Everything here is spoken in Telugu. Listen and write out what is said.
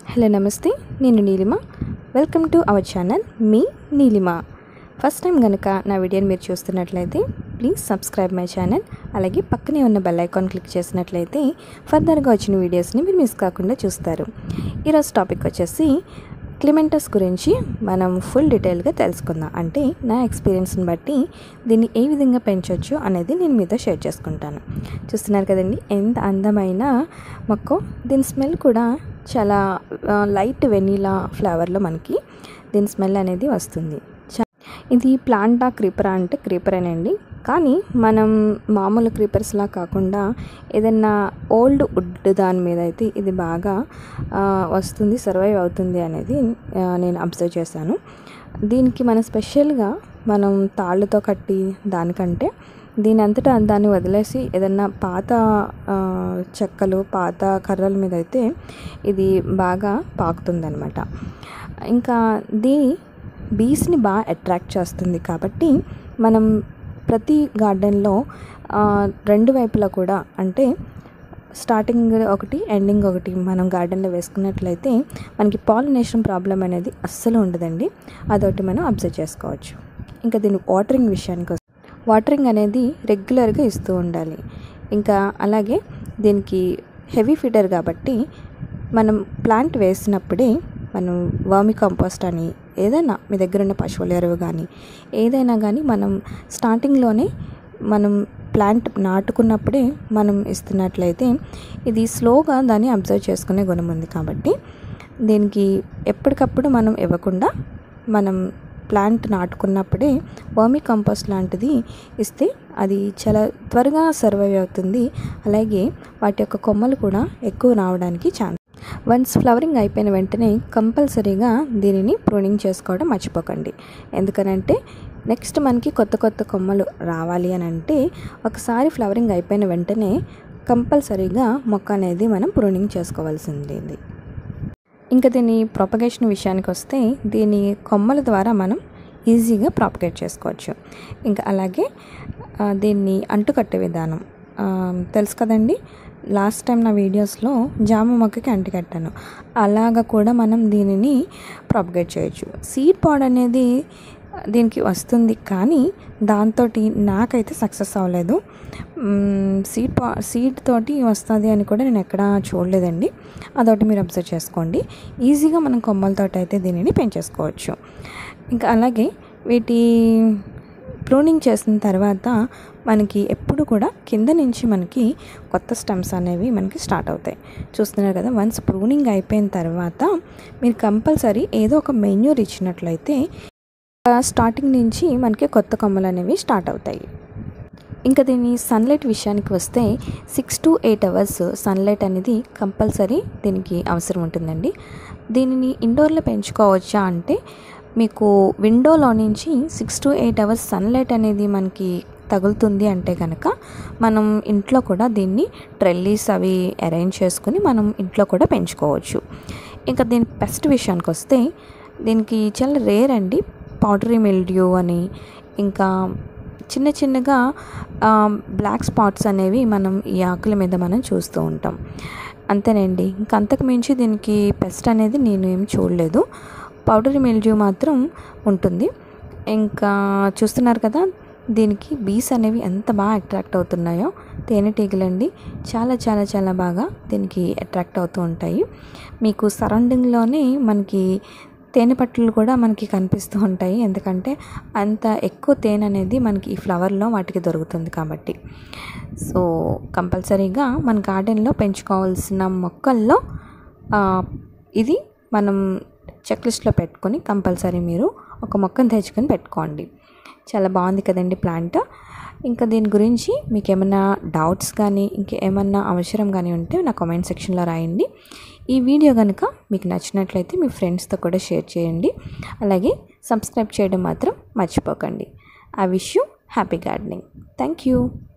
హలో నమస్తే, నేను Neelima. Welcome to our channel మీ నీలిమ. ఫస్ట్ టైం కనుక నా వీడియోని మీరు చూస్తున్నట్లయితే ప్లీజ్ సబ్స్క్రైబ్ మై ఛానల్. అలాగే పక్కనే ఉన్న బెల్ ఐకాన్ క్లిక్ చేసినట్లయితే ఫర్దర్గా వచ్చిన వీడియోస్ని మీరు మిస్ కాకుండా చూస్తారు. ఈరోజు టాపిక్ వచ్చేసి క్లిమెంటస్ గురించి మనం ఫుల్ డీటెయిల్గా తెలుసుకుందాం. అంటే నా ఎక్స్పీరియన్స్ని బట్టి దీన్ని ఏ విధంగా పెంచవచ్చు అనేది నేను మీతో షేర్ చేసుకుంటాను. చూస్తున్నారు కదండి, ఎంత అందమైన మొక్క. దీని స్మెల్ కూడా చాలా లైట్ వెనీలా ఫ్లేవర్లో మనకి దీని స్మెల్ అనేది వస్తుంది. ఇది ప్లాంటా క్రీపరా అంటే క్రీపరేనండి, కానీ మనం మామూలు క్రీపర్స్లా కాకుండా ఏదైనా ఓల్డ్ వుడ్ దాని మీద అయితే ఇది బాగా వస్తుంది, సర్వైవ్ అవుతుంది అనేది నేను అబ్జర్వ్ చేశాను. దీనికి మనం స్పెషల్గా మనం తాళ్ళతో కట్టి దానికంటే దీని అంతటా దాన్ని వదిలేసి ఏదన్నా పాత చెక్కలు పాత కర్రల మీద అయితే ఇది బాగా పాకుతుందన్నమాట. ఇంకా దీని బీస్ని బాగా అట్రాక్ట్ చేస్తుంది. కాబట్టి మనం ప్రతి గార్డెన్లో రెండు వైపులా కూడా, అంటే స్టార్టింగ్ ఒకటి ఎండింగ్ ఒకటి మనం గార్డెన్లో వేసుకున్నట్లయితే మనకి పాలినేషన్ ప్రాబ్లం అనేది అస్సలు ఉండదండి. అదొకటి మనం అబ్జర్వ్ చేసుకోవచ్చు. ఇంకా దీని వాటరింగ్ విషయానికి వస్తే వాటరింగ్ అనేది రెగ్యులర్గా ఇస్తూ ఉండాలి. ఇంకా అలాగే దీనికి హెవీ ఫీడర్ కాబట్టి మనం ప్లాంట్ వేసినప్పుడే మనం వర్మి కంపోస్ట్ అని ఏదైనా మీ దగ్గర ఉన్న పశువుల ఎరువు కానీ ఏదైనా కానీ మనం స్టార్టింగ్లోనే మనం ప్లాంట్ నాటుకున్నప్పుడే మనం ఇస్తున్నట్లయితే ఇది స్లోగా దాన్ని అబ్జర్వ్ చేసుకునే గుణం ఉంది. కాబట్టి దీనికి ఎప్పటికప్పుడు మనం ఇవ్వకుండా మనం ప్లాంట్ నాటుకున్నప్పుడే వర్మి కంపోస్ట్ లాంటిది ఇస్తే అది చాలా త్వరగా సర్వైవ్ అవుతుంది. అలాగే వాటి యొక్క కొమ్మలు కూడా ఎక్కువ రావడానికి ఛాన్స్. వన్స్ ఫ్లవరింగ్ అయిపోయిన వెంటనే కంపల్సరీగా దీనిని ప్రూనింగ్ చేసుకోవడం మర్చిపోకండి. ఎందుకనంటే నెక్స్ట్ మనకి కొత్త కొత్త కొమ్మలు రావాలి అని అంటే ఒకసారి ఫ్లవరింగ్ అయిపోయిన వెంటనే కంపల్సరీగా మొక్క అనేది మనం ప్రూనింగ్ చేసుకోవాల్సింది. ఇంకా దీని ప్రొపగేషన్ విషయానికి వస్తే దీని కొమ్మల ద్వారా మనం ఈజీగా ప్రాపగేట్ చేసుకోవచ్చు. ఇంకా అలాగే దీన్ని అంటుకట్టే విధానం తెలుసు కదండి. లాస్ట్ టైం నా వీడియోస్లో జామ మొక్కకి అంటుకట్టాను. అలాగా కూడా మనం దీనిని ప్రాపగేట్ చేయొచ్చు. సీడ్ పాడ్ అనేది దీనికి వస్తుంది, కానీ నాకైతే సక్సెస్ అవ్వలేదు. సీడ్ తోటి వస్తుంది అని కూడా నేను ఎక్కడా చూడలేదండి. అదొకటి మీరు అబ్జర్వ్ చేసుకోండి. ఈజీగా మనం కొమ్మలతోటి అయితే దీనిని పెంచేసుకోవచ్చు. ఇంకా అలాగే వీటి ప్రూనింగ్ చేసిన తర్వాత మనకి ఎప్పుడు కూడా కింద నుంచి మనకి కొత్త స్టెమ్స్ అనేవి మనకి స్టార్ట్ అవుతాయి. చూస్తున్నారు కదా, వన్స్ ప్రూనింగ్ అయిపోయిన తర్వాత మీరు కంపల్సరీ ఏదో ఒక మెన్యూర్ ఇచ్చినట్లయితే స్టార్టింగ్ నుంచి మనకి కొత్త కొమ్మలు అనేవి స్టార్ట్ అవుతాయి. ఇంకా దీని సన్లైట్ విషయానికి వస్తే 6 to 8 అవర్స్ సన్లైట్ అనేది కంపల్సరీ దీనికి అవసరం ఉంటుందండి. దీనిని ఇండోర్లో పెంచుకోవచ్చా అంటే మీకు విండోలో నుంచి 6 to 8 అవర్స్ సన్లైట్ అనేది మనకి తగులుతుంది అంటే కనుక మనం ఇంట్లో కూడా దీన్ని ట్రెల్లీస్ అవి అరేంజ్ చేసుకుని మనం ఇంట్లో కూడా పెంచుకోవచ్చు. ఇంకా దీని పెస్ట్ విషయానికి వస్తే దీనికి చాలా రేర్ అండి పౌడరీ మిల్డ్యూ అని, ఇంకా చిన్న చిన్నగా బ్లాక్ స్పాట్స్ అనేవి మనం ఈ ఆకుల మీద మనం చూస్తూ ఉంటాం. అంతేనండి. ఇంకా అంతకు మించి దీనికి పెస్ట్ అనేది నేను ఏం చూడలేదు. పౌడరీ మిల్డ్యూ మాత్రం ఉంటుంది. ఇంకా చూస్తున్నారు కదా, దీనికి బీస్ అనేవి ఎంత బాగా అట్రాక్ట్ అవుతున్నాయో. తేనెటీగలండి చాలా చాలా చాలా బాగా దీనికి అట్రాక్ట్ అవుతూ ఉంటాయి. మీకు సరౌండింగ్లోనే మనకి తేనె పట్టులు కూడా మనకి కనిపిస్తూ ఉంటాయి. ఎందుకంటే అంత ఎక్కువ తేనె అనేది మనకి ఈ ఫ్లవర్లో వాటికి దొరుకుతుంది కాబట్టి. సో కంపల్సరీగా మన గార్డెన్లో పెంచుకోవాల్సిన మొక్కల్లో ఇది మనం చెక్ లిస్ట్లో పెట్టుకొని కంపల్సరీ మీరు ఒక మొక్కను తెచ్చుకొని పెట్టుకోండి. చాలా బాగుంది కదండి ప్లాంట్. ఇంకా దీని గురించి మీకు ఏమైనా డౌట్స్ కానీ ఇంకేమన్నా అవసరం కానీ ఉంటే నా కామెంట్ సెక్షన్లో రాయండి. ఈ వీడియో కనుక మీకు నచ్చినట్లయితే మీ ఫ్రెండ్స్తో కూడా షేర్ చేయండి. అలాగే సబ్స్క్రైబ్ చేయడం మాత్రం మర్చిపోకండి. I wish you happy gardening. Thank you.